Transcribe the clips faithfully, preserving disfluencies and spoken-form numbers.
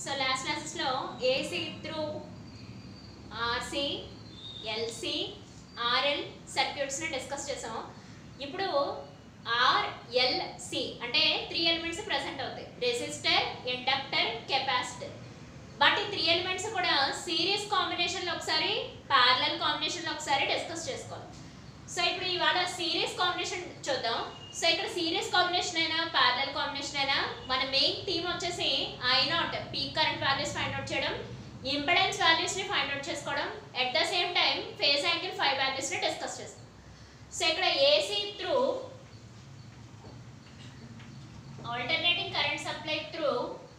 So last క్లాసెస్లో AC through RC LC RL సర్క్యూట్స్ని discuss చేసాం. ఇప్పుడు ఆర్ఎల్సి అంటే త్రీ ఎలిమెంట్స్ ప్రజెంట్ అవుతాయి, రెసిస్టర్, ఇండక్టర్, కెపాసిటర్. బట్ ఈ త్రీ ఎలిమెంట్స్ కూడా సిరీస్ కాంబినేషన్లో ఒకసారి, ప్యారలల్ కాంబినేషన్లో ఒకసారి డిస్కస్ చేసుకోవాలి. సో ఇప్పుడు ఇవాళ సిరీస్ కాంబినేషన్ చూద్దాం. సో ఇక్కడ సిరీస్ కాంబినేషన్ అయినా ప్యారలల్ కాంబినేషన్ అయినా మన మెయిన్ థీమ్ వచ్చేసి I naught peak current values find out చేయడం, ఇంపెడెన్స్ వాల్యూస్ని ఫైండ్ అవుట్ చేసుకోవడం, at the same time phase angle five వాల్యూస్ని డిస్కస్ చేస్తాం. సో ఇక్కడ AC through alternating current supply through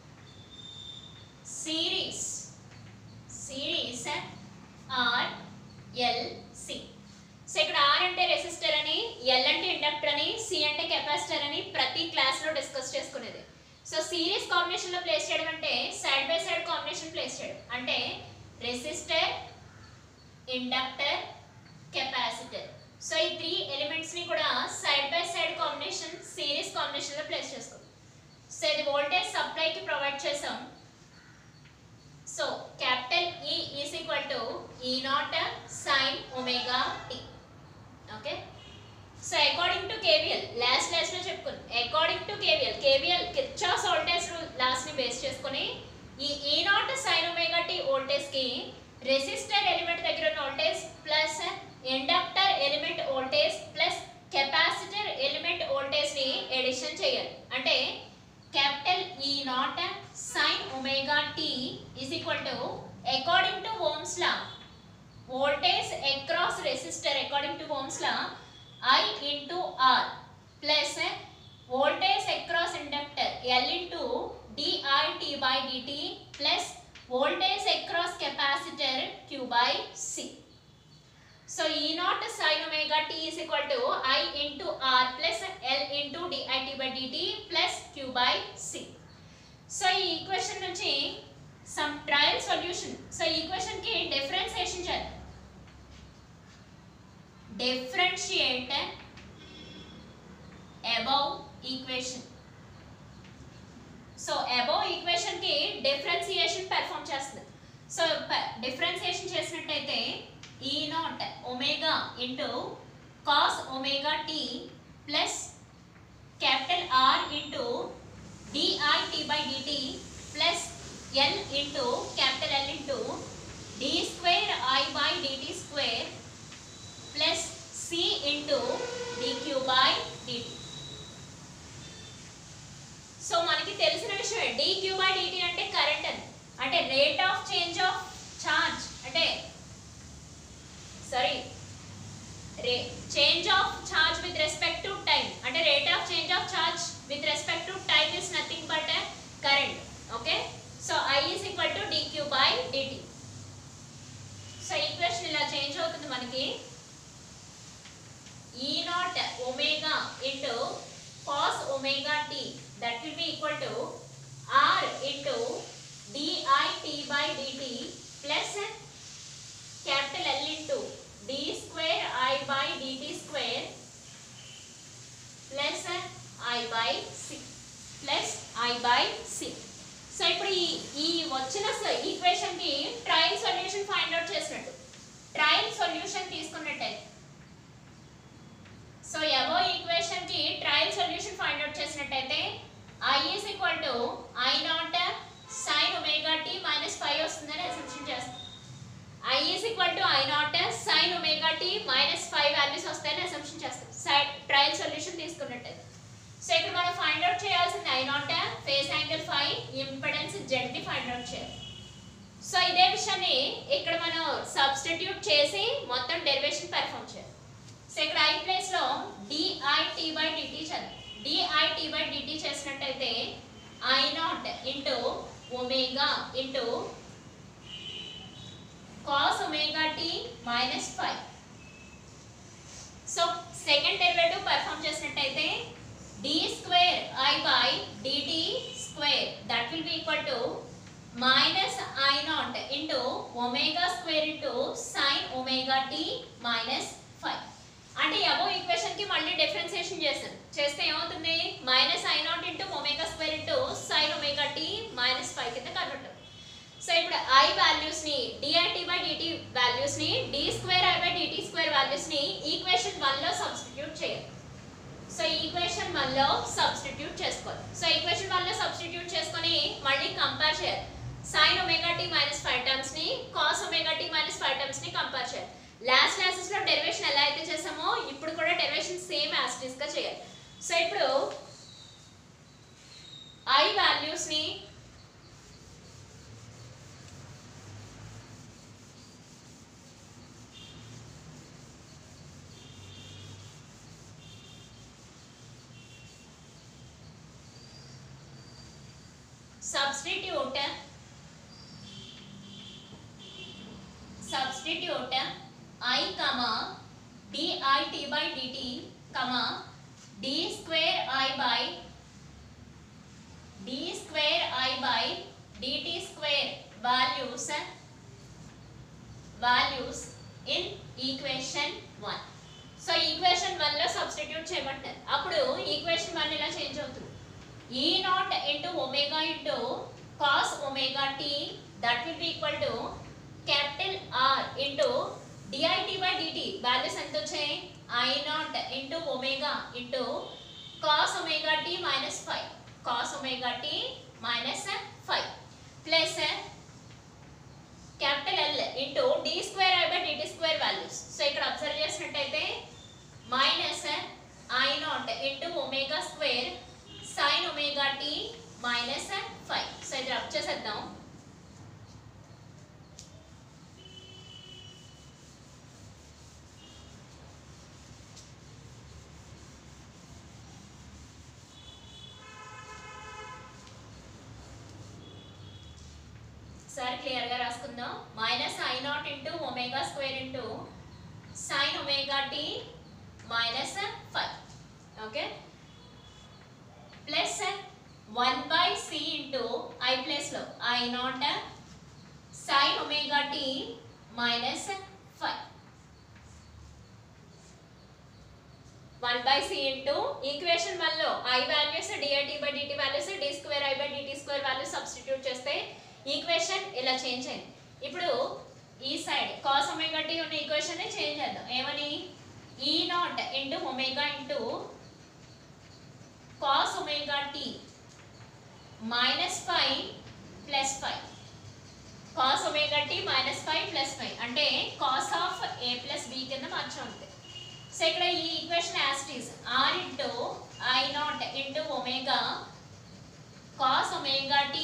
series series R L C. So ఇక్కడ R అంటే resistor అని, L అంటే ఇండక్టర్ అని, సి అంటే కెపాసిటర్ అని ప్రతి క్లాస్లో డిస్కస్ చేసుకునేది. సో సిరీస్ కాంబినేషన్లో ప్లేస్ చేయడం అంటే side by side combination place చేయడం అంటే రెసిస్టర్, ఇండక్టర్, కెపాసిటర్. సో ఈ త్రీ ఎలిమెంట్స్ని కూడా side by side combination series కాంబినేషన్లో ప్లేస్ చేసుకోండి. సో ఇది వోల్టేజ్ సప్లైకి ప్రొవైడ్ చేసాం. So capital E is equal to E naught sine omega t. Okay, so according to KVL last class లో చెప్పుకున్నాం. According to KVL KVL Kirchhoff's voltage rule laws ని base చేసుకొని E E naught sine omega tea voltage కి resistor element దగ్గర ఉన్న voltage plus inductor element voltage plus capacitor element voltage ని addition చేయాలి. అంటే capital E naught sine omega t is equal to according to Ohm's law voltage across resistor according to Ohm's law I into R plus voltage across inductor L into dit by dt plus voltage across capacitor Q by C. So E naught sin omega t is equal to I into R plus L into dit by dt plus Q by C. So ఈ equation నుంచి some trial solution. So ఈ ఈక్వేషన్ కి differentiation చేద్దాం. Differentiate above equation. So above equation ki differentiation perform చేస్తుంది. So differentiation చేసినట్టయితే E naught omega into cos omega t plus capital R into dit by dt plus L into capital L into d square I by dt square plus C into dq by dt. So మనకి తెలిసిన విషయం dq by dt అంటే current అని, అంటే rate of change of charge, అంటే sorry rate change of charge with respect to time, అంటే rate of change of charge with respect to time is nothing but current. Okay, so I is equal to dq by dt. So equation ఇలా change అవుతుంది మనకి. E naught omega into cos omega t that will be equal to R into dit by dt plus capital L into d square I by dt square plus I by c plus I by c. So ఇప్పుడు ఈ ఈ వచ్చిన equation కి trial solution find out చేసినట్టు trial solution తీసుకున్నట్టయితే so above equation కి trial solution find out చేసినట్టయితే I is equal to I naught sin omega t minus five వస్తుందని అసంప్షన్ చేస్తాం. I is equal to I naught sin omega t minus five values వస్తాయని assumption చేస్తాం side trial solution తీసుకున్నట్టయితే. So ఇక్కడ మనం find out చేయాల్సింది I naught phase angle five, impedance Z ని find out చేయాలి. సో ఇదే విషయాన్ని ఇక్కడ మనం సబ్స్టిట్యూట్ చేసి మొత్తం డెరివేషన్ పెర్ఫార్మ్ చేయాలి. సో ఇక్కడ I ప్లేస్ లో dit by dt చదువు. dit by dt చేసినట్టయితే I naught into omega into cos omega t minus five. So second derivative perform చేసినట్టయితే d square I by dt square that will be equal to minus I naught into omega square into sin omega t minus five. అంటే అబో equation కి మళ్ళీ differentiation చేస్తాం. చేస్తే ఏమవుతుంది? Minus I not into omega square into sine omega t minus five కింద convert అవుతుంది. So ఇప్పుడు I values ని డిఐటి బై డిటి వాల్యూస్ ని d square I by dt square values ని ఈక్వేషన్ వన్ లో సబ్స్టిట్యూట్ చేయాలి. సో ఈక్వేషన్ వన్ లో substitute చేసుకోవాలి. సో ఈక్వేషన్ వన్ లో సబ్స్టిట్యూట్ చేసుకొని మళ్ళీ కంపేర్ చేయాలి. sin omega t minus five terms ని cos omega t minus five terms ని కంపేర్ చేయాలి. లాస్ట్ క్లాసెస్ లో డెరివేషన్ ఎలా అయితే చేసామో ఇప్పుడు కూడా derivation same as it is గా చేయాలి. సో ఇప్పుడు i వాల్యూస్ ని substitute substitute I comma dit by dt comma d square I by d square I by dt square values values in equation one. So equation one లో substitute చేయమంటారు. అప్పుడు equation one ఇలా change అవుతుంది. E naught into omega into cos omega t that will be equal to capital R into dit by dt values ఎంత వచ్చాయి I naught into omega into cos omega t minus five cos omega t minus five plus capital L into d square I by dt square values. So ఇక్కడ observe చేసినట్టయితే minus I naught into omega square sin omega t minus five. So ఇది rub చేసేద్దాం. Sir clear గా రాసుకుందాం. Minus I not into omega square into sine omega t minus five okay plus one by C into I plus లో I not sine omega t minus five one by C into equation one లో I values dI by dt values d square I by dt square values substitute చేస్తే equation ఇలా change అయింది. ఇప్పుడు ఈ side cos omega t ఉన్న equation ని change చేద్దాం. ఏమని e naught into omega into cos omega t minus five plus five cos omega t minus five plus five అంటే cos of a plus b కింద మార్చాలి. సో ఇక్కడ ఈ equation as it is r into i naught into omega cos omega t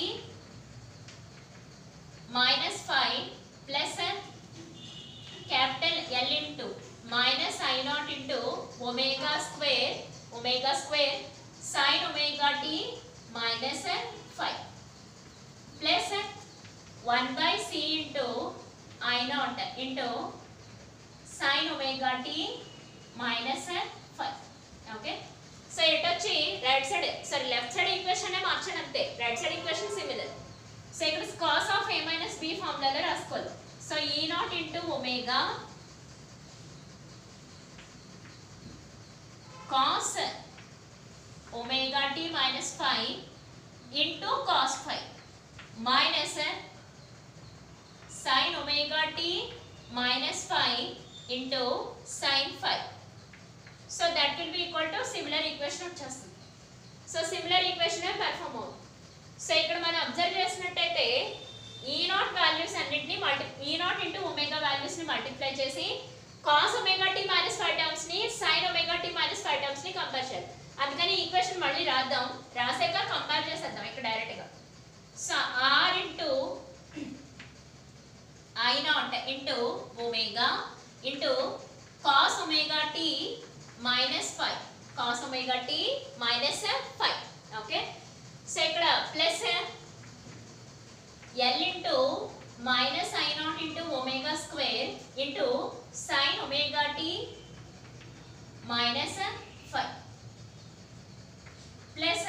minus five plus capital L into minus I naught into omega square omega square sin omega t minus five plus one by c into I naught into sin omega t minus five okay. So it వచ్చి right side sorry left side equation మార్చాను అంతే, right side equation similar. So ఇక్కడ cos of a minus b ఫార్ములాలో రాసుకోవాలి. So e naught into omega cos omega t minus five into cos five minus sin omega t minus five into sin five. So that will be equal to similar equation వచ్చేస్తుంది. So similar equation perform అవుతుంది. So ఇక్కడ మనం observe చేసినట్టయితే E not values అన్నిటిని multi E naught into omega values ని multiply చేసి cos omega t minus five terms ని sine omega t minus five terms ని కంపేర్ చేయాలి. అందుకని ఈక్వేషన్ మళ్ళీ రాద్దాం, రాసాక కంపేర్ చేసేద్దాం ఇక్కడ డైరెక్ట్ గా. So R into I not into omega into cos omega t minus five cos omega t minus five okay. So ఇక్కడ plus L into minus I not into omega square into sine omega t minus five plus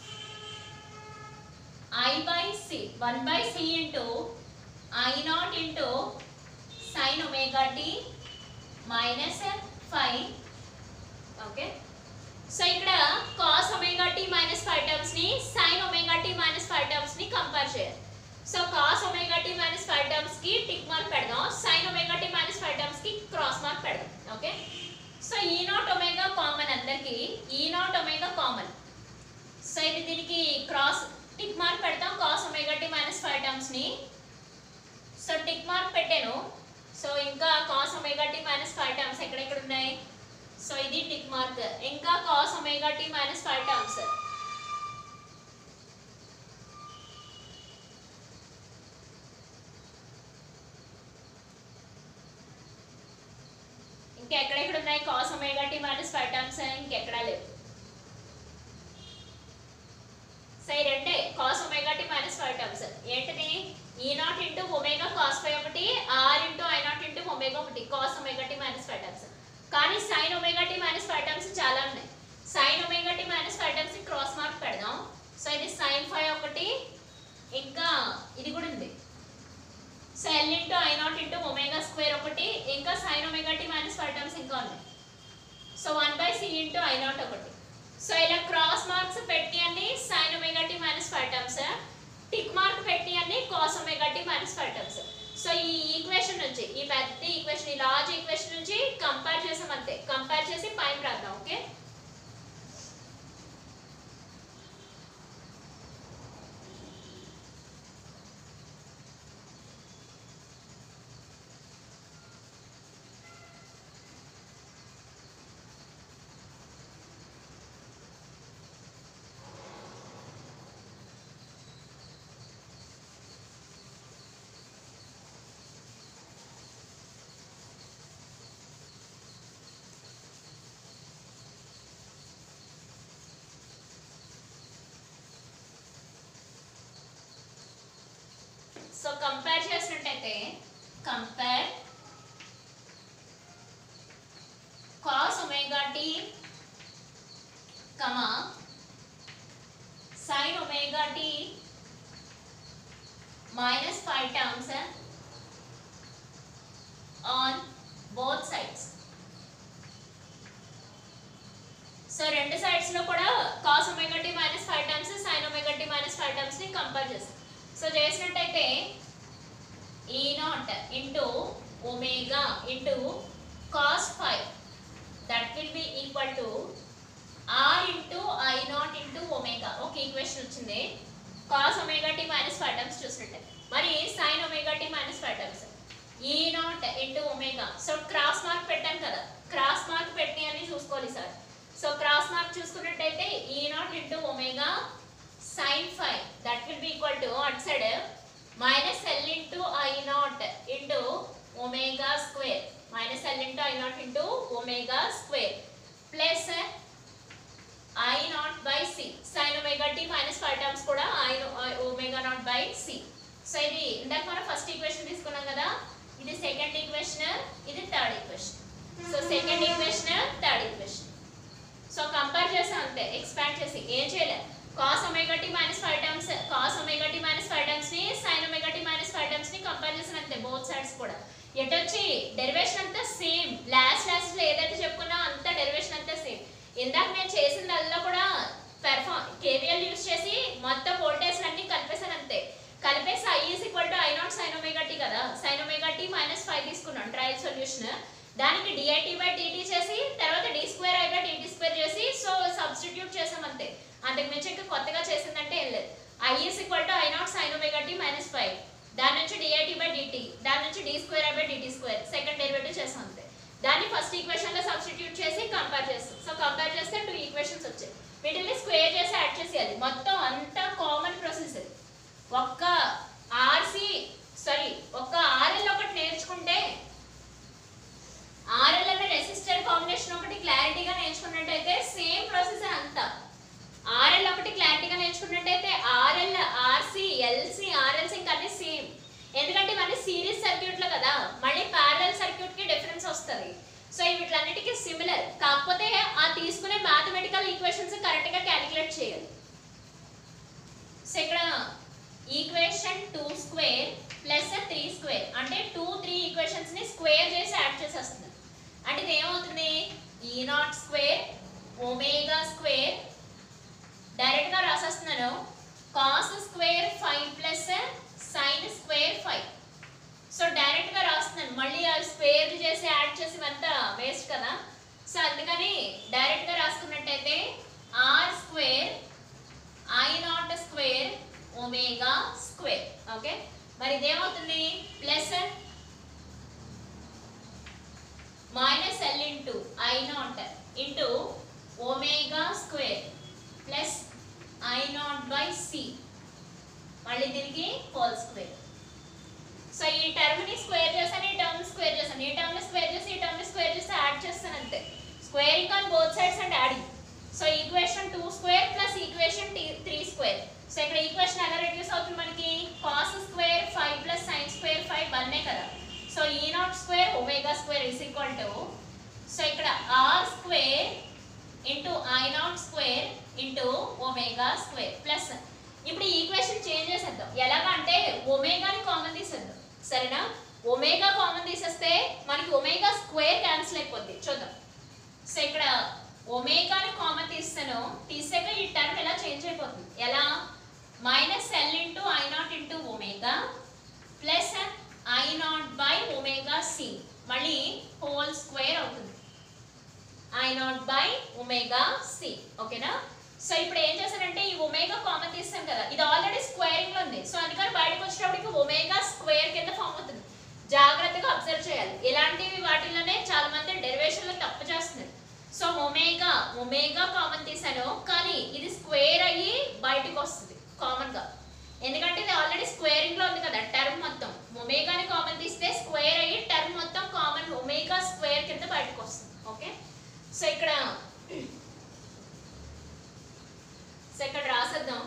I by C one by C into I not into sine omega t minus five okay. So ఇక్కడ cos omega t minus five terms ని sin omega t minus five terms ని compare చేయాలి. So so cos omega t minus five terms కి tick mark పెడదాం, sine omega t minus five terms కి cross mark పెడదాం. Okay, so E naught omega common, అందరికి E naught omega common. So ఇది దీనికి cross tick mark పెడతాం cos omega t minus five terms ని. So tick mark పెట్టాను. So ఇంకా cos omega t minus five terms ఎక్కడెక్కడ ఉన్నాయి? సో ఇది టిక్ మార్క్. ఇంకా cos omega t minus five terms, ఇంకా ఎక్కడెక్కడ ఉన్నాయి cos omega t minus five terms? ఇంకెక్కడా లేవు. సో రెండే cos omega t minus five terms. ఏంటిది? E naught into omega cos five ఒకటి, R into I not into omega ఒకటి, cos omega t minus five terms. కానీ sine omega t minus five terms చాలా ఉన్నాయి. Sine omega t minus five terms cross mark పెడదాం. So ఇది sine five ఒకటి, ఇంకా ఇది కూడా ఉంది. So L into I not into omega square ఒకటి, ఇంకా sine omega t minus five terms ఇంకా ఉన్నాయి. So one by C into I naught ఒకటి. సో ఇలా క్రాస్ మార్క్స్ పెట్టి అన్ని sine omega t minus five terms, tick mark పెట్టి అన్ని cos omega t minus five terms. So ఈ equation నుంచి, ఈ పెద్ద ఈక్వేషన్, ఈ లార్జ్ ఈక్వేషన్ నుంచి కంపేర్ చేసాం అంతే. కంపేర్ చేసి పైన రాద్దాం. ఓకే, సో కంపేర్ చేసినట్టయితే compare cos omega t comma sine omega t minus five terms on both sides. So రెండు సైడ్స్ లో కూడా cos omega t minus five terms, sine omega t minus five terms ని compare చేస్తాం. So చేసినట్టయితే E naught into omega into cos five that will be equal to R into I not into omega. ఒక equation వచ్చింది cos omega t minus five terms చూసినట్టే. మరి sine omega t minus five terms E naught into omega. So cross mark పెట్టాను కదా, cross mark పెట్టి అని చూసుకోవాలి sir. So cross mark చూసుకున్నట్టయితే E naught into omega sin phi that will be equal to outside minus L into I naught into omega square, minus L into I naught into omega square plus I naught by C, sin omega t minus five terms kuda I omega naught by C. So ఇది ఇందాక మనం first equation తీసుకున్నాం కదా, ఇది second equation, ఇది third equation. So second equation, third equation. So compare చేసాం అంతే, expand చేసి. ఏం చేయలేదు, cos omega t minus five terms, cos omega t minus five terms ని sin omega t minus five terms ని కంపేర్ చేసిన అంతే, బోత్ సైడ్స్ కూడా. ఎటొచ్చి డెరివేషన్ అంతా సేమ్, లాస్ట్ లాస్ట్ లో ఏదైతే చెప్పుకున్నా అంతా డెరివేషన్ అంతా సేమ్. ఇందాక నేను చేసిందల్లా కూడా పెర్ఫార్మ్ కేవీఎల్ యూస్ చేసి మొత్తం వోల్టేజ్ అన్ని కలిపేసాను అంతే. కలిపేసి I is equal to I naught sin omega t కదా, sin omega t minus five తీసుకున్నాం ట్రయల్ సొల్యూషన్. దానికి dit by dt చేసి తర్వాత d square i by dt square చేసి సో సబ్స్టిట్యూట్ చేసాం అంతే. అంతకు మించి ఇంకా కొత్తగా చేసిందంటే ఏం లేదు. I is equal to I naught sin omega t minus five, దాని నుంచి dit by dt, దాని నుంచి d square i by dt square second derivative చేసాం అంతే. దాన్ని ఫస్ట్ ఈక్వేషన్ లో సబ్స్టిట్యూట్ చేసి కంపేర్ చేస్తాం. సో కంపేర్ చేస్తే టూ ఈక్వేషన్స్ వచ్చాయి. వీటిని స్క్వేర్ చేసి యాడ్ చేసేయాలి. మొత్తం అంతా కామన్ ప్రాసెస్. ఒక్క ఆర్సి సారీ ఒక్క ఆర్ఎల్ ఒకటి నేర్చుకుంటే, ఆర్ఎల్ అనే రెసిస్టర్ కాంబినేషన్ ఒకటి క్లారిటీగా నేర్చుకున్నట్టయితే సేమ్ ప్రాసెస్ అంతా. ఆర్ఎల్ ఒకటి క్లారిటీగా నేర్చుకున్నట్టయితే ఆర్ఎల్, ఆర్సి, ఎల్సి, ఆర్ఎల్సి ఇంకా అన్ని సేమ్. ఎందుకంటే ఇవన్నీ సిరీస్ సర్క్యూట్ లో కదా, మళ్ళీ ప్యారలల్ సర్క్యూట్ కి డిఫరెన్స్ వస్తుంది. సో వీటిలన్నిటికీ సిమిలర్, కాకపోతే ఆ తీసుకునే మ్యాథమెటికల్ ఈక్వేషన్స్ కరెక్ట్ గా క్యాలిక్యులేట్ చేయాలి. సో ఇక్కడ equation two square plus three square అంటే టూ త్రీ ఈక్వేషన్స్ ని స్క్వేర్ చేసి యాడ్ చేసేస్తుంది. అంటే ఇది ఏమవుతుంది, E naught square omega square direct గా రాసేస్తున్నాను, cos square five plus sine square five. So డైరెక్ట్గా రాస్తున్నాను, మళ్ళీ ఆ స్క్వేర్ చేసి యాడ్ చేసి అంతా వేస్ట్ కదా. సో అందుకని డైరెక్ట్గా రాసుకున్నట్టయితే R square I naught square omega square. Okay, మరి ఇదేమవుతుంది plus minus L into I not into omega square plus I naught by C, మళ్ళీ తిరిగి హోల్ స్క్వేర్. సో ఈ టర్మ్ని స్క్వేర్ చేస్తాను, ఈ టర్మ్ స్క్వేర్ చేస్తాను, ఈ టర్మ్ని స్క్వేర్ చేసి ఈ టర్మ్ని స్క్వేర్ చేసి యాడ్ చేస్తాను అంతే. Squaring on both sides and adding. So equation two square plus equation three square. So ఇక్కడ ఈక్వేషన్ ఎలా రెడ్యూస్ అవుతుంది మనకి, cos square five plus sine square five వన్నే కదా. So E naught square omega square is equal to, so ఇక్కడ R square into I naught square into omega square plus, ఇప్పుడు ఈ equation change చేసేద్దాం. ఎలాగంటే ఒమేగాని కామన్ తీసేద్దాం, సరేనా. ఒమేగా కామన్ తీసేస్తే మనకి ఒమేగా స్క్వేర్ క్యాన్సిల్ అయిపోద్ది. చూద్దాం. సో ఇక్కడ ఒమేగాని కామన్ తీస్తాను, తీసాక ఈ టర్మ్ ఎలా చేంజ్ అయిపోతుంది, ఎలా minus L into I not into omega plus I naught by omega C, మళ్ళీ హోల్ స్క్వేర్ అవుతుంది, I naught by omega C. ఓకేనా. సో ఇప్పుడు ఏం చేశానంటే ఈ ఒమేగా కామన్ తీస్తాను కదా, ఇది ఆల్రెడీ స్క్వేరింగ్ లో ఉంది. సో అందుకని బయటకు వచ్చేటప్పటికి ఒమేగా స్క్వేర్ కింద ఫామ్ అవుతుంది. జాగ్రత్తగా అబ్జర్వ్ చేయాలి, ఇలాంటివి వాటిలోనే చాలా మంది డెరివేషన్ లో తప్పు చేస్తున్నారు. సో ఒమేగా ఒమేగా కామన్ తీసాను, కానీ ఇది స్క్వేర్ అయ్యి బయటకు వస్తుంది కామన్ గా, ఎందుకంటే ఇది ఆల్రెడీ స్క్వేరింగ్ లో ఉంది కదా టర్మ్ మొత్తం. ఒమేగాని కామన్ తీస్తే స్క్వేర్ అయ్యి టర్మ్ మొత్తం కామన్ ఒమేగా స్క్వేర్ కింద బయటకు వస్తుంది. ఓకే, సో ఇక్కడ సో ఇక్కడ రాసేద్దాం,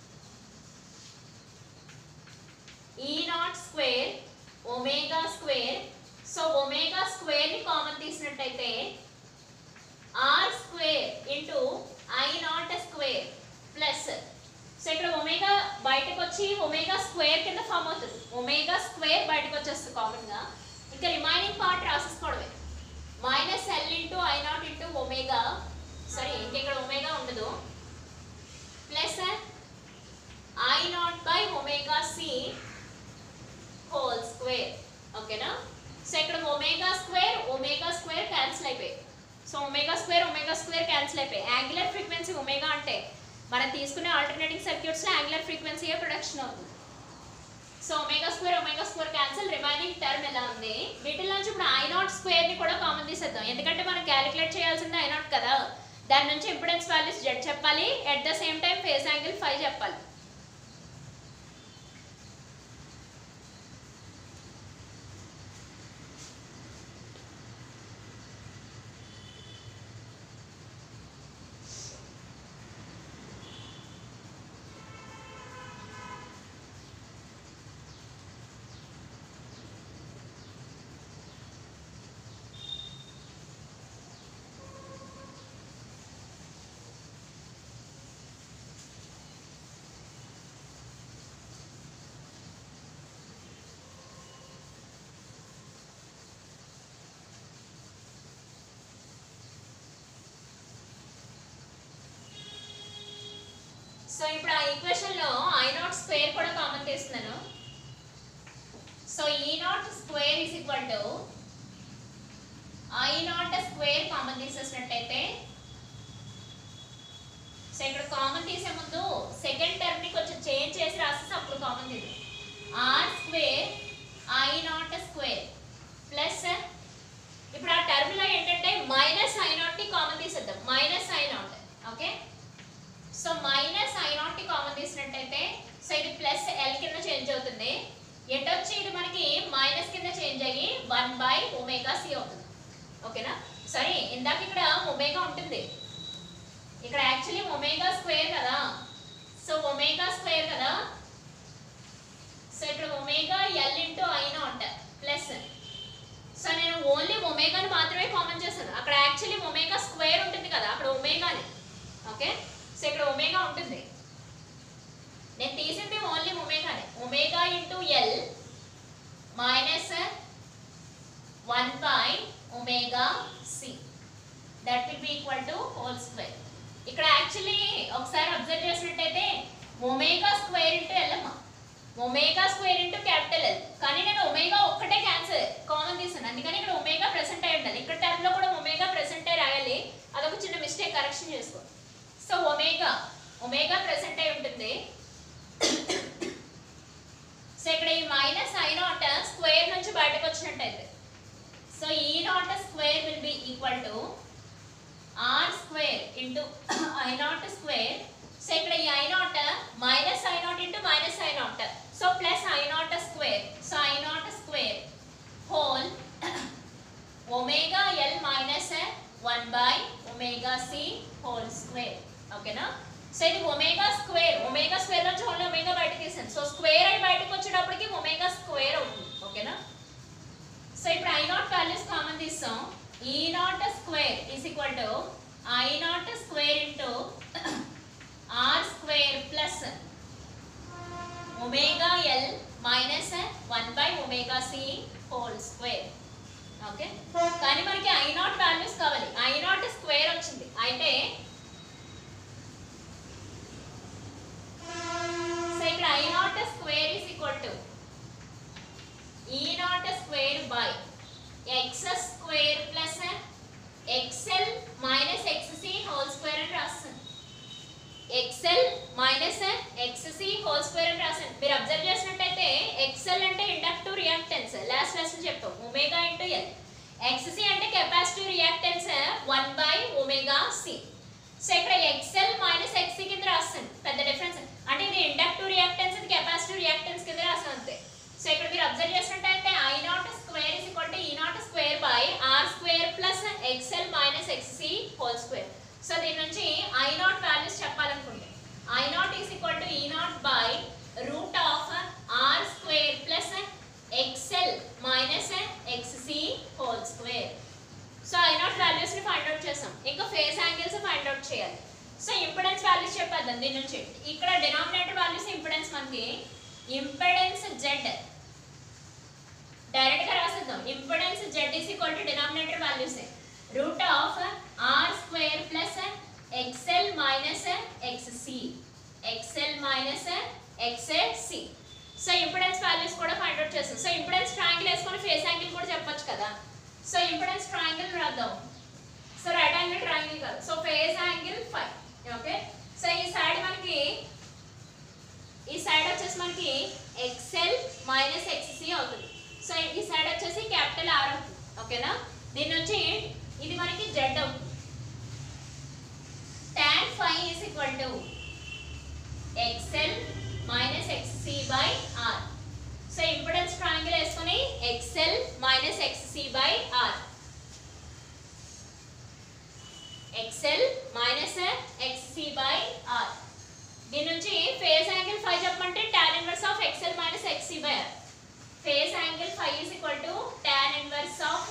E naught square omega square. So omega square ని కామన్ తీసినట్టయితే R square into I naught square plus, so ఇక్కడ ఒమేగా బయటకు వచ్చి ఒమేగా స్క్వేర్ కింద ఫామ్ అవుతుంది, ఒమేగా స్క్వేర్ బయటకు వచ్చేస్తుంది కామన్ గా. ఇంకా రిమైనింగ్ పార్ట్ రాసేసుకోవడమే, minus L into I not into omega, sorry ఇంకా ఇక్కడ ఒమేగా ఉండదు, plus I naught by omega C whole square. ఓకేనా. సో ఇక్కడ omega square omega square cancel అయిపోయాయి. So omega square omega square cancel అయిపోయాయి. Angular frequency omega అంటే మనం తీసుకునే ఆల్టర్నేటింగ్ సర్క్యూట్స్ లో యాంగులర్ ఫ్రీక్వెన్సీయే ప్రొడక్షన్ అవుతుంది. So omega square omega square cancel, remaining term ఎలా ఉంది, వీటిలో నుంచి ఇప్పుడు ఐ నాట్ స్క్వేర్ ని కూడా కామన్ తీసేద్దాం, ఎందుకంటే మనం క్యాలిక్యులేట్ చేయాల్సింది ఐ నాట్ కదా. దాని నుంచి ఇంపిడెన్స్ వాల్యూస్ జెడ్ చెప్పాలి, at the same time phase angle five చెప్పాలి. సో ఇప్పుడు ఆ ఈక్వేషన్ లో ఐ నాట్ స్క్వేర్ కూడా కామన్ తీస్తున్నాను. So E naught square is equal to I naught square common తీసేసినట్టయితే, సో ఇక్కడ కామన్ తీసే ముందు సెకండ్ టర్మ్ ని కొంచెం చేంజ్ చేసి రాసేసి అప్పుడు కామన్ తీద్దాం. R square I naught square plus, ఇప్పుడు ఆ టర్మ్ లో ఏంటంటే మైనస్ ఐ నాట్ ని కామన్ తీసేద్దాం, minus I naught. Okay, so minus I naught ని కామన్ తీసినట్టయితే, సో ఇది ప్లస్ ఎల్ కింద చేంజ్ అవుతుంది, ఎట్ వచ్చి ఇది మనకి మైనస్ కింద చేంజ్ అయ్యి వన్ బై ఒమేగా సి అవుతుంది. ఓకేనా. సరే, ఇందాక ఇక్కడ ఒమేగా ఉంటుంది, ఇక్కడ యాక్చువల్లీ ఒమేగా స్క్వేర్ కదా. సో ఒమేగా స్క్వేర్ కదా, సో ఇక్కడ omega L into I naught plus, so నేను ఓన్లీ ఒమేగాని మాత్రమే కామన్ చేశాను, అక్కడ యాక్చువల్లీ ఒమేగా స్క్వేర్ ఉంటుంది కదా, అక్కడ ఒమేగాని. ఓకే, సో ఇక్కడ ఒమేగా ఉంటుంది, నేను తీసింది ఓన్లీ ఒమేగానే, omega into L minus one by omega C, that will be equal to whole square. ఇక్కడ యాక్చువల్లీ ఒకసారి అబ్జర్వ్ చేసినట్టయితే ఒమేగా స్క్వేర్ ఇంటూ ఎల్ అమ్మ, omega square into capital L. కానీ నేను ఒమేగా ఒక్కటే క్యాన్సిల్ కామన్ తీసాను, అందుకని ఇక్కడ ఒమేగా ప్రెసెంట్ అయి ఉండాలి. ఇక్కడ టైంలో కూడా ఒమేగా ప్రెసెంట్ అయి రాయాలి, అదొక చిన్న మిస్టేక్, కరెక్షన్ చేసుకో. సో ఒమేగా ఒమేగా ప్రెసెంట్ అయి ఉంటుంది. సో ఇక్కడ ఈ మైనస్ ఐ నాట్ స్క్వేర్ నుంచి బయటకు వచ్చినట్టయితే, so E naught square will be equal to R square into I naught square. So ఇక్కడ ఈ I naught minus I not into minus I naught, so plus I naught square. So I naught square whole omega L minus one by omega C whole square. ఓకేనా? So ఇది omega square, omega square నుంచి only omega బయటకు తీసాను. So square అయి బయటకు వచ్చేటప్పటికి omega square అవుతుంది. ఓకేనా? సో ఇప్పుడు ఐ నాట్ వాల్యూస్ కామన్ తీస్తాం. E naught square is equal to I naught square into R square plus omega L minus one by omega C whole square. Okay, కానీ మనకి I naught values కావాలి. I naught square వచ్చింది అయితే, so ఇక్కడ I naught square is equal to E naught square by X square plus XL minus XC whole square అని రాస్తాను. XL minus XC whole square అని రాసాను. మీరు అబ్జర్వ్ చేసినట్టయితే ఎక్స్ఎల్ అంటే ఇండక్టివ్ రియాక్టెన్స్, లాస్ట్ లెసన్ చెప్పాం, ఒమేగా ఇంటూ ఎల్. ఎక్స్సి అంటే capacitive reactance one by omega C. So ఇక్కడ ఎక్స్ఎల్ మైనస్ ఎక్స్సి కింద రాస్తాను, పెద్ద డిఫరెన్స్ అంటే ఇది ఇండక్టివ్ రియాక్టెన్స్, ఇది కెపాసిటివ్ రియాక్టెన్స్ కింద రాస్తాను అంతే. సో ఇక్కడ మీరు అబ్జర్వ్ చేసినట్టయితే I naught square is equal to E naught square by R square plus XL minus XC whole square. So దీని నుంచి ఐ నాట్ వాల్యూస్ చెప్పాలనుకుంటే, I naught is equal to E naught by root of R square plus XL minus XC whole square. So I naught values ని find out చేసాం. ఇంకా phase angles find out చేయాలి. So impedance values చెప్పేద్దాం దీని నుంచి. ఇక్కడ denominator values impedance, మనకి impedance Z direct గా రాసేద్దాం. Impedance Z is equal to denominator values root of R square plus XL minus XC, XL minus XC. So impedance values కూడా find out చేస్తాం. So impedance triangle వేసుకొని phase angle కూడా చెప్పొచ్చు కదా. So impedance triangle రాద్దాం. So right angle triangle కాదు, so phase angle five. Okay, so ఈ side మనకి ఈ సైడ్ వచ్చేసి మనకి ఎక్స్ఎల్ మైనస్ ఎక్స్సి అవుతుంది. సో ఈ సైడ్ వచ్చేసి క్యాపిటల్ ఆర్ అవుతుంది. ఓకేనా? దీని నుంచి ఇది మనకి జెడ్ అవుతుంది. tan phi is equal to xl minus xc by r. So impedance triangle వేసుకొని xl minus xc by r, xl minus xc by r. దీని నుంచి ఫేస్ యాంగిల్ ఫైవ్ చెప్పమంటే tan inverse of xl minus xc by r. Phase angle five is equal to tan inverse of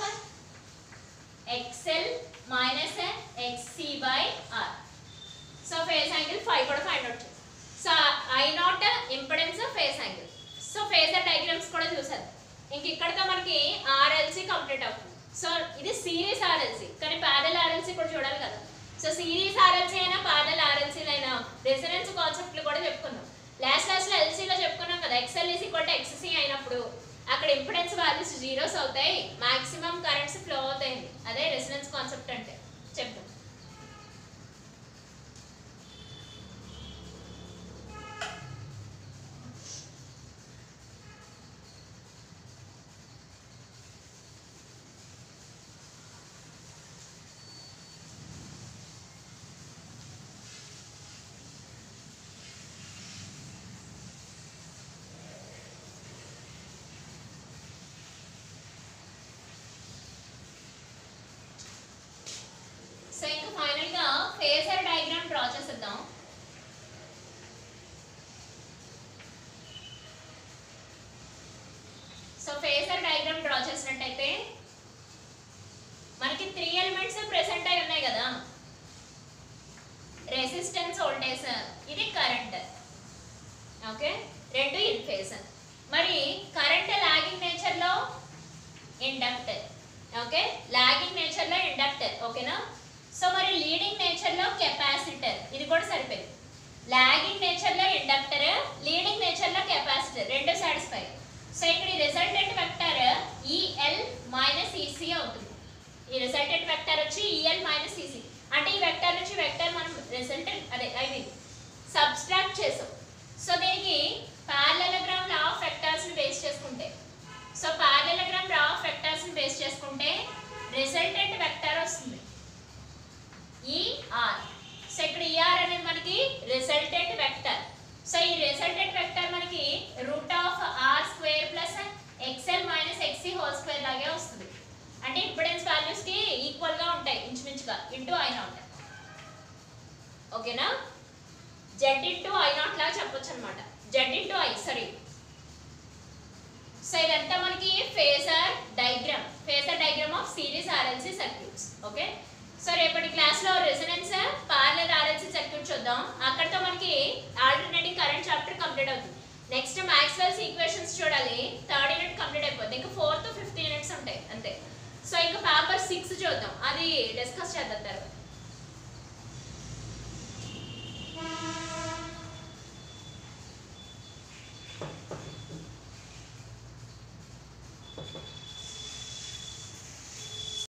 xl minus xc by r. So phase angle five కూడా find out చేస్తాం. So I not impedance phase angle. So phasor diagrams కూడా చూసారు. ఇంక ఇక్కడతో మనకి RLC complete అవుతుంది. So ఇది series RLC, కానీ ప్యారలల్ ఆర్ఎల్సి కూడా చూడాలి కదా. సో సిరీస్ ఆర్ఎల్సి అయినా ప్యారలల్ ఆర్ఎల్సి అయినా రెసొనెన్స్ కాన్సెప్ట్లు కూడా చెప్పుకున్నాం. లాస్ట్ క్లాస్లో ఎల్సీలో చెప్పుకున్నాం కదా, XL is equal to XC అయినప్పుడు అక్కడ ఇంపెడెన్స్ వాల్యూస్ జీరోస్ అవుతాయి, మాక్సిమం కరెంట్స్ ఫ్లో అవుతాయి. అదే రెసొనెన్స్ కాన్సెప్ట్ అంటే చెప్తాం. సో ఇంకా ఫైనల్ గా ఫేజర్ డయాగ్రామ్ డ్రా చేద్దాం. సో ఫేజర్ డయాగ్రామ్ డ్రా చేసినట్టయితే మనకి త్రీ ఎలిమెంట్స్ ప్రెసెంట్ అయి ఉన్నాయి కదా, రెసిస్టెన్స్, వోల్టేజ్, ఇది కరెంట్. ఓకే, రెండు ఇన్ ఫేజ్. మరి కరెంట్ లాగింగ్ నేచర్ లో ఇండక్టర్. ఓకే, లాగింగ్ నేచర్ లో ఇండక్టర్. ఓకేనా? సో మరి లీడింగ్ నేచర్ లో కెపాసిటర్, ఇది కూడా సరిపోయింది. లాగింగ్ నేచర్ లో ఇండక్టర్, లీడింగ్ నేచర్ లో కెపాసిటర్, రెండు ఈసీ అవుతుంది. ఈ రిజల్టెంట్ వెక్టర్ వచ్చి ఈఎల్ మైనస్ ఈసీ. అంటే ఈ వెక్టర్ నుంచి వెక్టర్ మనం రిజల్టెంట్ అదే ఐ మీన్ సబ్స్ట్రాక్ట్ చేసాం. సో దీనికి పారలెలోగ్రామ్ లా ఆఫ్ వెక్టర్స్ ని బేస్ చేసుకుంటే so parallelogram law of vectors ని బేస్ చేసుకుంటే రిజల్టెంట్ వెక్టర్ వస్తుంది ఈఆర్. సో ఇక్కడ ఈఆర్ అనేది మనకి రిజల్టెంట్ వెక్టర్. సో ఈ రిజల్టెంట్ వెక్టర్ మనకి root of R square plus XL minus XC whole square లాగే వస్తుంది. అంటే ఇంపిడెన్స్ వాల్యూస్ కి ఈక్వల్ గా ఉంటాయి ఇంచుమించుగా ఇంటూ ఐ నాట్. ఓకేనా, జెడ్ ఇంటూ ఐ నాట్ లా చెప్పొచ్చు అనమాట. Z into I sorry. So ఇదంతా మనకి phasor diagram phasor diagram of series RLC circuits. Okay, so రేపటి క్లాస్ లో రెసొనెన్స్ పారలెల్ ఆర్ఎల్సి సర్క్యూట్ చూద్దాం. అక్కడతో మనకి ఆల్టర్నేటింగ్ కరెంట్ చాప్టర్ కంప్లీట్ అవుతుంది. నెక్స్ట్ మాక్స్వెల్స్ ఈక్వేషన్స్ చూడాలి. థర్డ్ యూనిట్ కంప్లీట్ అయిపోతుంది. ఇంకా ఫోర్త్ ఫిఫ్త్ యూనిట్స్ ఉంటాయి అంతే. సో ఇంకా పేపర్ సిక్స్ చూద్దాం, అది డిస్కస్ చేద్దాం తర్వాత.